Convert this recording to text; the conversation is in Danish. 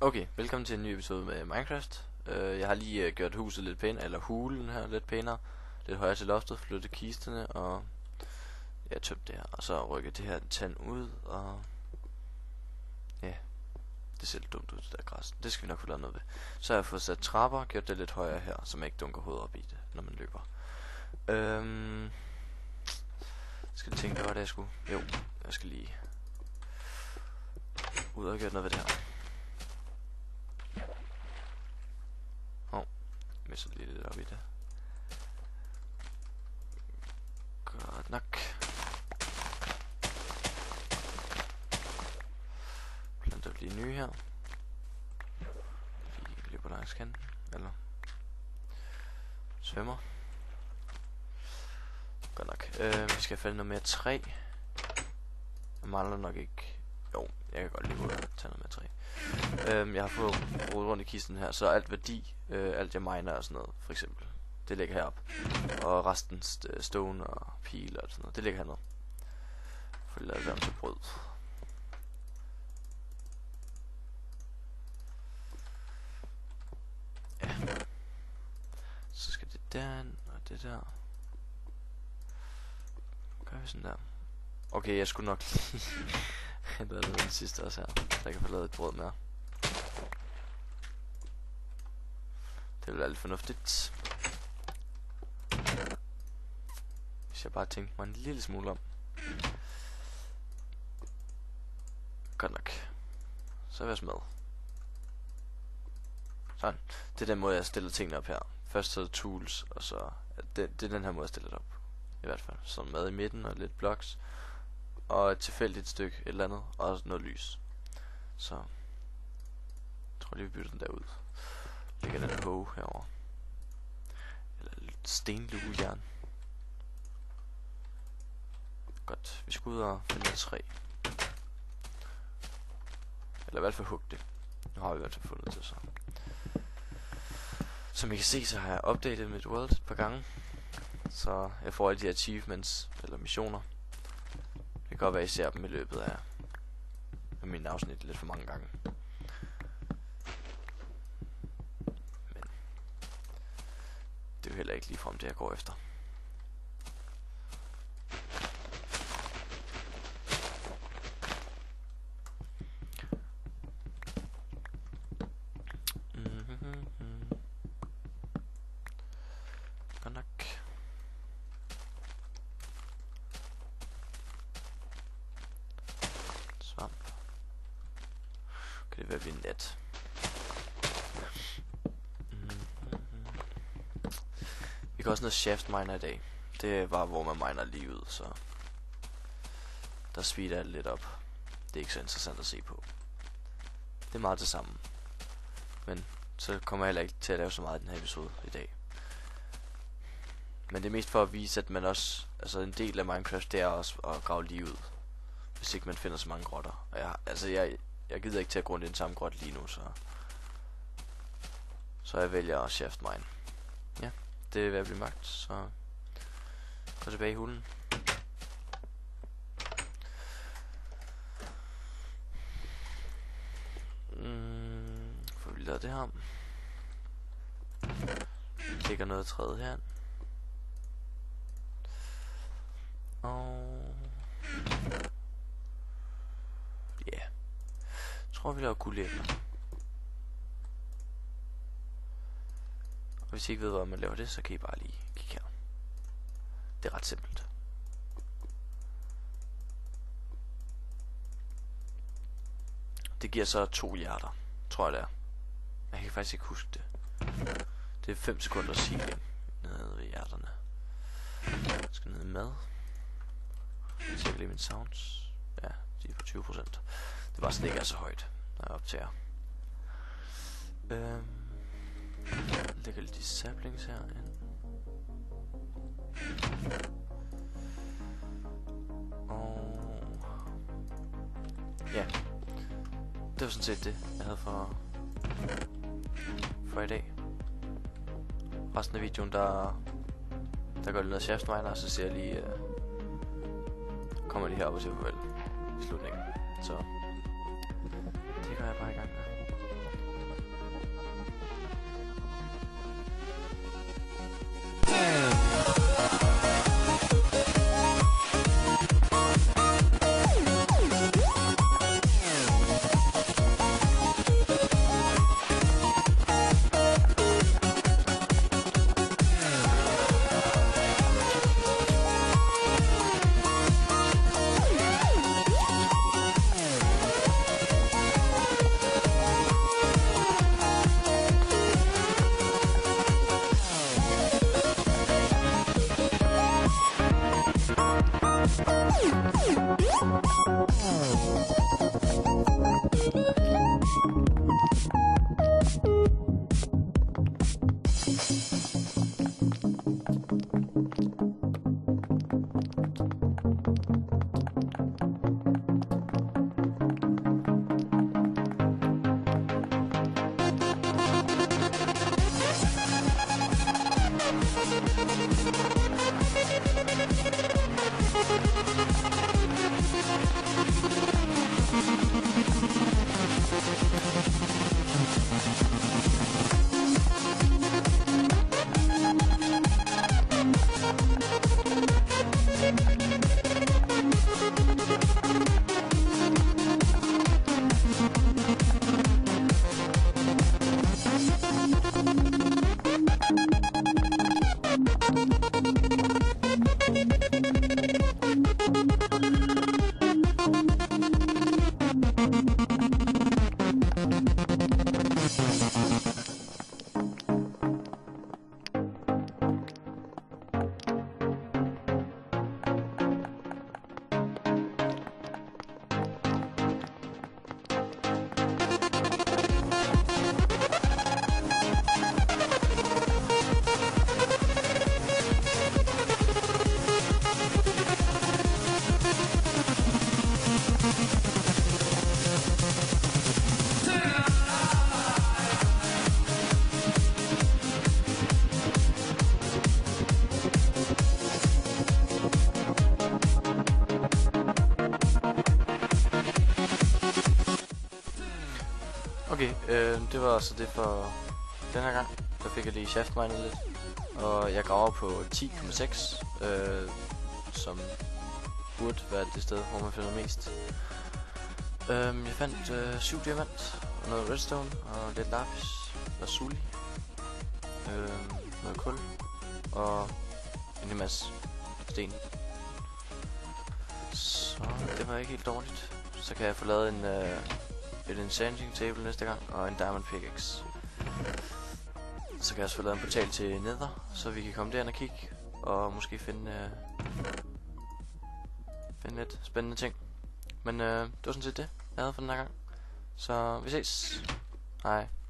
Okay, velkommen til en ny episode med Minecraft. Jeg har lige gjort huset lidt pænere, eller hulen her lidt pænere. Lidt højere til loftet, flyttet kisterne, og jeg tømte det her. Og så rykket det her tand ud, og ja, det ser lidt dumt ud, det der græs. Det skal vi nok få lavet noget ved. Så har jeg fået sat trapper, gjort det lidt højere her, så man ikke dunker hovedet op i det, når man løber. Skal jeg tænke, hvad var det jeg skulle? Jo, jeg skal lige ud og gøre noget ved det her. Så lige lidt op i det. Godt nok. Planter vi lige nye her. Lige på langs kanten. Eller svømmer. Godt nok. Vi skal fælde noget mere træ. Jeg mangler nok ikke. Jo, jeg kan godt lige gå ud og tage noget mere træ. Jeg har fået rodet rundt i kisten her, så alt værdi, alt jeg miner og sådan noget, for eksempel, det ligger heroppe. Og resten stone og pile og sådan noget, det ligger hernede. For at lade det om til brød. Ja. Så skal det derind og det der. Gør vi sådan der. Okay, jeg skulle nok lige hente den sidste også her, så jeg kan få lavet et brød mere. Det vil være lidt fornuftigt. Hvis jeg bare tænkte mig en lille smule om. Godt nok. Så er jeg med. Sådan. Det er den måde jeg stiller tingene op her. Først så er det tools, og så det er den her måde jeg stiller det op. I hvert fald. Sådan mad i midten og lidt blocks. Og et tilfældigt stykke et eller andet. Og noget lys. Så jeg tror lige vi bytter den der ud. Lægger den hoe herovre. Eller lidt stenlugejern. Godt, vi skal ud og finde et træ. Eller i hvert fald hugge det. Nu har vi i hvert fald fundet det så. Som I kan se, så har jeg opdateret mit world et par gange. Så jeg får alle de achievements, eller missioner. Det kan godt være, at I ser dem i løbet af mine afsnit lidt for mange gange. Det er jo heller ikke ligefrem det jeg går efter. Godt nok. Svamp. Kan det være vi net? Vi kan også noget shaft miner i dag. Det var hvor man miner lige ud, så der speeder det lidt op. Det er ikke så interessant at se på. Det er meget det samme. Men så kommer jeg heller ikke til at lave så meget i den her episode i dag. Men det er mest for at vise, at man også, altså en del af Minecraft, det er også at grave lige ud. Hvis ikke man finder så mange grotter. Og jeg gider ikke til at grunde den samme grotte lige nu, så jeg vælger at shaft mine. Ja, det er ved at blive mørkt, så gå tilbage i hulen. Får vi lavet det her. Lægger noget træet her. Og ja, tror vi laver guldæbler. Og hvis I ikke ved hvordan man laver det, så kan I bare lige kigge her. Det er ret simpelt. Det giver så 2 hjerter, tror jeg det er. Jeg kan faktisk ikke huske det. Det er 5 sekunders healing nede ved hjerterne. Jeg skal ned i mad. Jeg tjekker lige mine sounds. Ja, de er på 20%. Det var slet ikke er så højt, når jeg optager. Lægger lidt de saplings her ind. Og ja, det var sådan set det jeg havde for i dag. Resten af videoen der går lidt noget shaft miner, og så ser jeg lige kommer lige herop og siger farvel i slutningen. Så det går jeg bare i gang med. Okay, det var så det for den her gang. Der fik jeg lige shaftminet lidt. Og jeg graver på 10,6, som burde være det sted, hvor man finder mest. Jeg fandt 7 diamant, og noget redstone, og lidt lapis, lazuli, noget kul, og en hel masse sten. Så det var ikke helt dårligt. Så kan jeg få lavet et enchanting table næste gang, og en diamond pickaxe. Så kan jeg også få lavet en portal til Nether, så vi kan komme derind og kigge, og måske finde lidt spændende ting. Men det var sådan set det, jeg havde for den her gang. Så vi ses. Hej.